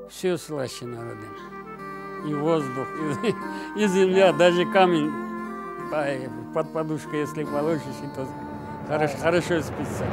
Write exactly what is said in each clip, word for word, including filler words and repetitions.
Все слаще народа. И воздух, и, и земля, даже камень под подушкой, если положишь, и то хорошо, хорошо спится.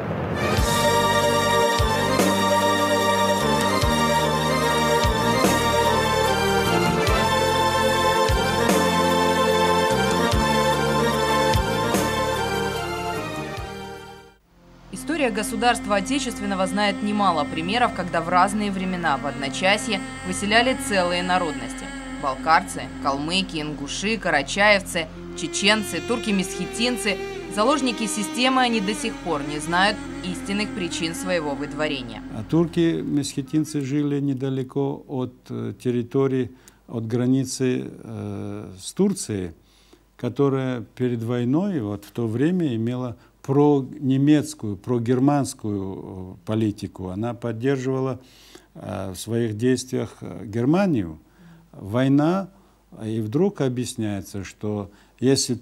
История государства отечественного знает немало примеров, когда в разные времена в одночасье выселяли целые народности. Балкарцы, калмыки, ингуши, карачаевцы, чеченцы, турки-месхетинцы – заложники системы, они до сих пор не знают истинных причин своего выдворения. А турки-месхетинцы жили недалеко от территории, от границы э, с Турцией, которая перед войной вот в то время имела про-немецкую, про-германскую политику. Она поддерживала э, в своих действиях Германию. Война, и вдруг объясняется, что если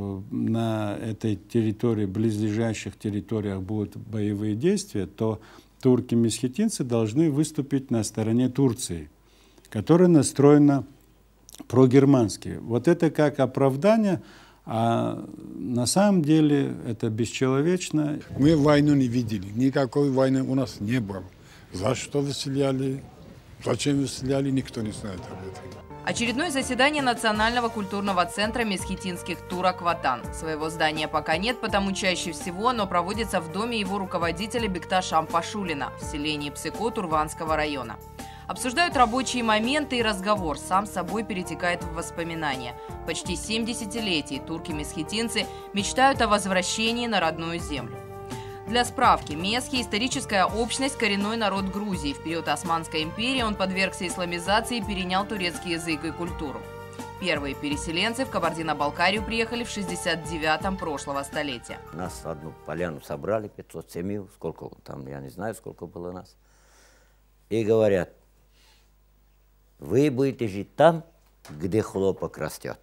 на этой территории, близлежащих территориях будут боевые действия, то турки-месхетинцы должны выступить на стороне Турции, которая настроена прогермански. Вот это как оправдание. А на самом деле это бесчеловечно. Мы войну не видели, никакой войны у нас не было. За что выселяли, зачем выселяли, никто не знает об этом. Очередное заседание Национального культурного центра месхетинских турок Ватан. Своего здания пока нет, потому чаще всего оно проводится в доме его руководителя Бекташа Ампашулина в селении Псыко Турванского района. Обсуждают рабочие моменты, и разговор сам собой перетекает в воспоминания. Почти семь десятилетий турки-месхетинцы мечтают о возвращении на родную землю. Для справки, месхи – историческая общность, коренной народ Грузии. В период Османской империи он подвергся исламизации и перенял турецкий язык и культуру. Первые переселенцы в Кабардино-Балкарию приехали в шестьдесят девятом прошлого столетия. Нас одну поляну собрали, пятьсот семей, сколько там, я не знаю, сколько было нас. И говорят: вы будете жить там, где хлопок растет.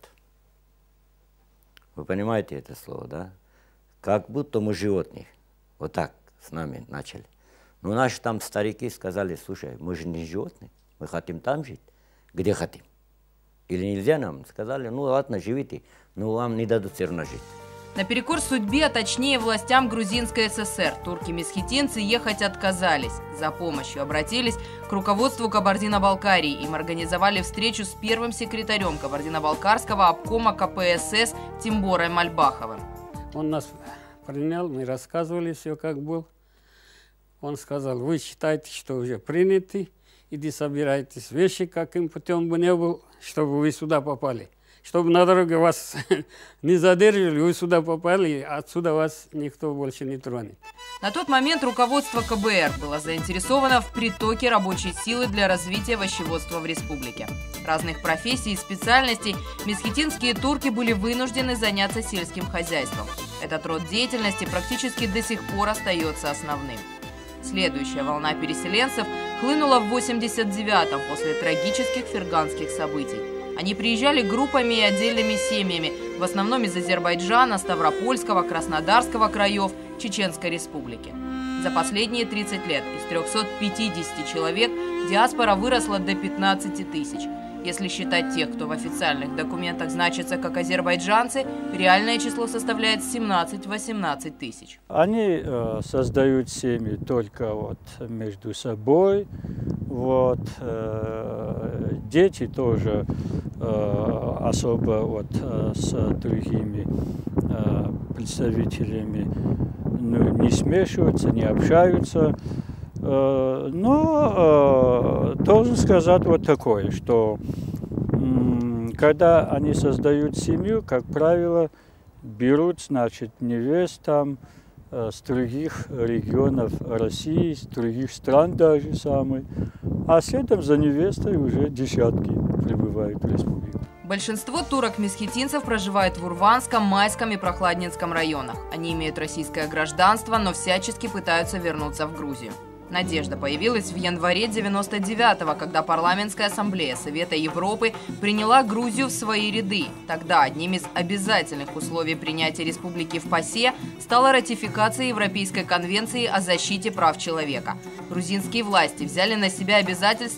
Вы понимаете это слово, да? Как будто мы животные. Вот так с нами начали. Но наши там старики сказали: слушай, мы же не животные, мы хотим там жить, где хотим. Или нельзя нам? Сказали: ну ладно, живите, но вам не дадут все равно жить. Наперекор судьбе, а точнее властям Грузинской ССР, турки-месхетинцы ехать отказались. За помощью обратились к руководству Кабардино-Балкарии. Им организовали встречу с первым секретарем Кабардино-Балкарского обкома ка пэ эс эс Тимборой Мальбаховым. Он нас принял, мы рассказывали все, как был. Он сказал: вы считаете, что уже приняты, иди собирайтесь вещи, каким путем бы не был, чтобы вы сюда попали. Чтобы на дороге вас не задерживали, вы сюда попали, отсюда вас никто больше не тронет. На тот момент руководство ка бэ эр было заинтересовано в притоке рабочей силы для развития овощеводства в республике. Разных профессий и специальностей месхетинские турки были вынуждены заняться сельским хозяйством. Этот род деятельности практически до сих пор остается основным. Следующая волна переселенцев хлынула в восемьдесят девятом после трагических ферганских событий. Они приезжали группами и отдельными семьями, в основном из Азербайджана, Ставропольского, Краснодарского краев, Чеченской республики. За последние тридцать лет из трёхсот пятидесяти человек диаспора выросла до пятнадцати тысяч. Если считать тех, кто в официальных документах значится как азербайджанцы, реальное число составляет семнадцать-восемнадцать тысяч. Они э, создают семьи только вот между собой. Вот, э, дети тоже э, особо вот, э, с другими э, представителями ну, не смешиваются, не общаются. Э, но э, должен сказать вот такое, что э, когда они создают семью, как правило, берут, значит, невест там э, с других регионов России, с других стран даже самых. А следом за невестой уже десятки прибывают в республику. Большинство турок-месхетинцев проживает в Урванском, Майском и Прохладнинском районах. Они имеют российское гражданство, но всячески пытаются вернуться в Грузию. Надежда появилась в январе девяносто девятого, когда Парламентская ассамблея Совета Европы приняла Грузию в свои ряды. Тогда одним из обязательных условий принятия республики в ПАСЕ стала ратификация Европейской конвенции о защите прав человека. Грузинские власти взяли на себя обязательство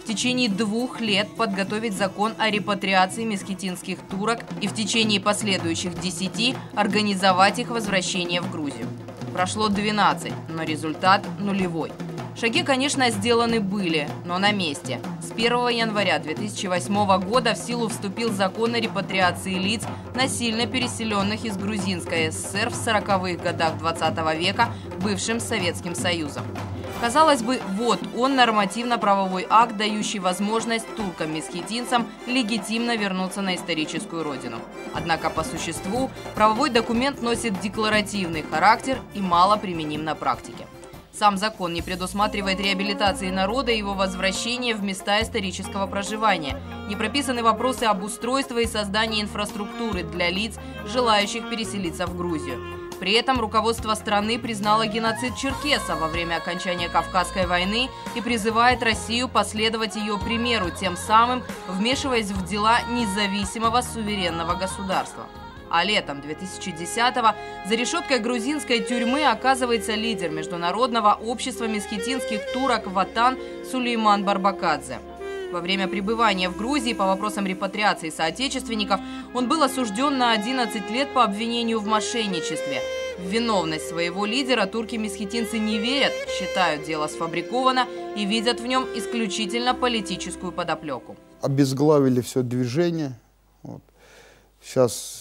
в течение двух лет подготовить закон о репатриации месхетинских турок и в течение последующих десяти организовать их возвращение в Грузию. Прошло двенадцать, но результат нулевой. Шаги, конечно, сделаны были, но на месте. С первого января две тысячи восьмого года в силу вступил закон о репатриации лиц, насильно переселенных из Грузинской ССР в сороковых годах двадцатого века бывшим Советским Союзом. Казалось бы, вот он, нормативно-правовой акт, дающий возможность туркам-месхетинцам легитимно вернуться на историческую родину. Однако по существу правовой документ носит декларативный характер и мало применим на практике. Сам закон не предусматривает реабилитации народа и его возвращения в места исторического проживания. Не прописаны вопросы обустройства и создания инфраструктуры для лиц, желающих переселиться в Грузию. При этом руководство страны признало геноцид черкесов во время окончания Кавказской войны и призывает Россию последовать ее примеру, тем самым вмешиваясь в дела независимого суверенного государства. А летом две тысячи десятого за решеткой грузинской тюрьмы оказывается лидер международного общества месхетинских турок Ватан Сулейман Барбакадзе. Во время пребывания в Грузии по вопросам репатриации соотечественников он был осужден на одиннадцать лет по обвинению в мошенничестве. В виновность своего лидера турки-месхетинцы не верят, считают дело сфабриковано и видят в нем исключительно политическую подоплеку. Обезглавили все движение. Вот. Сейчас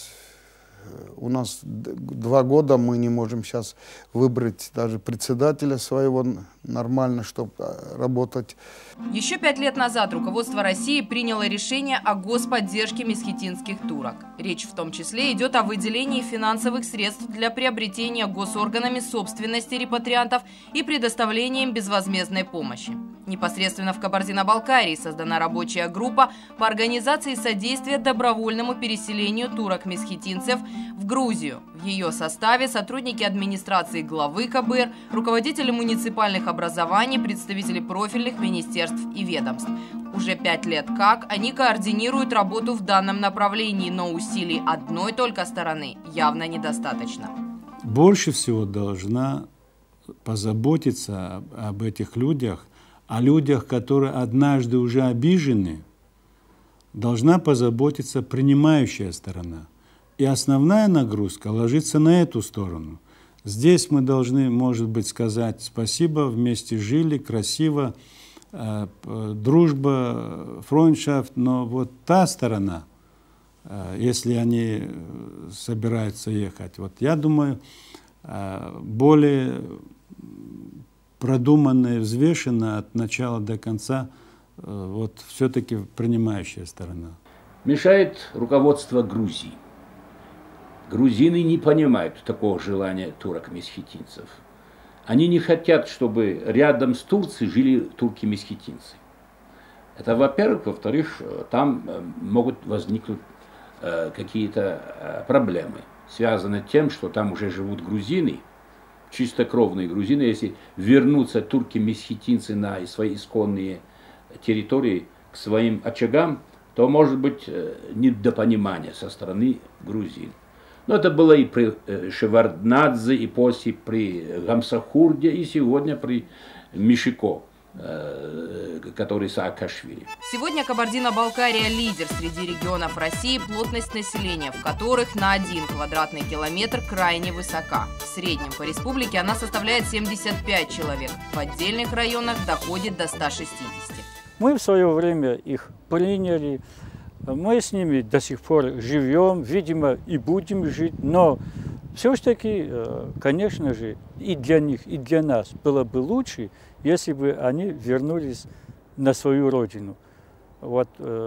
у нас два года мы не можем сейчас выбрать даже председателя своего нормально, чтобы работать. Еще пять лет назад руководство России приняло решение о господдержке месхетинских турок. Речь в том числе идет о выделении финансовых средств для приобретения госорганами собственности репатриантов и предоставлением безвозмездной помощи. Непосредственно в Кабардино-Балкарии создана рабочая группа по организации содействия добровольному переселению турок-месхетинцев в Грузию. В ее составе сотрудники администрации главы КБР, руководители муниципальных образований, представители профильных министерств и ведомств. Уже пять лет как они координируют работу в данном направлении, но усилий одной только стороны явно недостаточно. Больше всего должна позаботиться об, об этих людях, о людях, которые однажды уже обижены, должна позаботиться принимающая сторона. И основная нагрузка ложится на эту сторону. Здесь мы должны, может быть, сказать спасибо, вместе жили, красиво, э, дружба, фройндшафт, но вот та сторона, э, если они собираются ехать, вот я думаю, э, более продуманно и взвешенно от начала до конца, э, вот все-таки принимающая сторона. Мешает руководство Грузии. Грузины не понимают такого желания турок-месхетинцев. Они не хотят, чтобы рядом с Турцией жили турки-месхетинцы. Это во-первых. Во-вторых, там могут возникнуть э, какие-то э, проблемы, связанные с тем, что там уже живут грузины, чистокровные грузины. Если вернутся турки-месхетинцы на свои исконные территории к своим очагам, то может быть э, недопонимание со стороны грузин. Но это было и при Шеварднадзе, и после при Гамсахурде, и сегодня при Мишико, который Саакашвили. Сегодня Кабардино-Балкария лидер среди регионов России, плотность населения в которых на один квадратный километр крайне высока. В среднем по республике она составляет семьдесят пять человек, в отдельных районах доходит до ста шестидесяти. Мы в свое время их приняли. Мы с ними до сих пор живем, видимо, и будем жить, но все-таки, конечно же, и для них, и для нас было бы лучше, если бы они вернулись на свою родину. Вот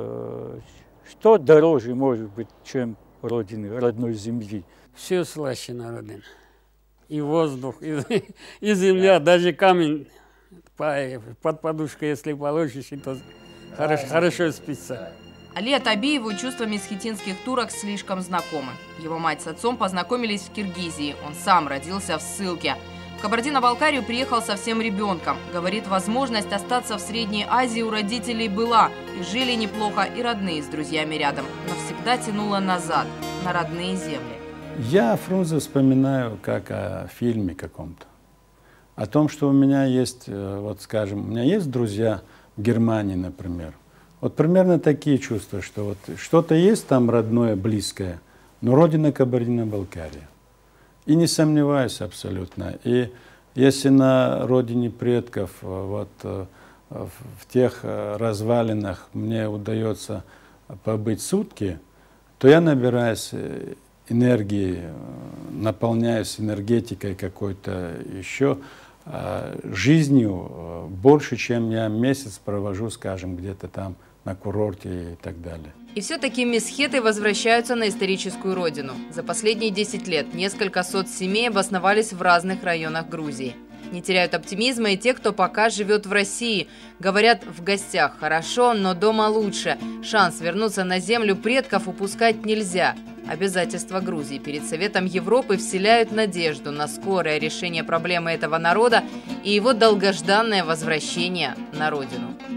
что дороже может быть, чем родины, родной земли? Все слаще на родине. И воздух, и, и земля, даже камень под подушкой, если положишь, то хорошо, хорошо спится. Али Атабиеву чувства месхетинских турок слишком знакомы. Его мать с отцом познакомились в Киргизии. Он сам родился в ссылке. В Кабардино-Балкарию приехал совсем ребенком. Говорит, возможность остаться в Средней Азии у родителей была. И жили неплохо, и родные с друзьями рядом. Но всегда тянуло назад, на родные земли. Я Фрунзе вспоминаю как о фильме каком-то. О том, что у меня есть, вот скажем, у меня есть друзья Германии, например. Вот примерно такие чувства, что вот что-то есть там родное, близкое, но родина Кабардино-Балкария. И не сомневаюсь абсолютно. И если на родине предков, вот в тех развалинах мне удается побыть сутки, то я набираюсь энергии, наполняюсь энергетикой какой-то еще, жизнью больше, чем я месяц провожу, скажем, где-то там на курорте и так далее. И все-таки месхеты возвращаются на историческую родину. За последние десять лет несколько сот семей обосновались в разных районах Грузии. Не теряют оптимизма и те, кто пока живет в России. Говорят, в гостях хорошо, но дома лучше. Шанс вернуться на землю предков упускать нельзя. Обязательства Грузии перед Советом Европы вселяют надежду на скорое решение проблемы этого народа и его долгожданное возвращение на родину.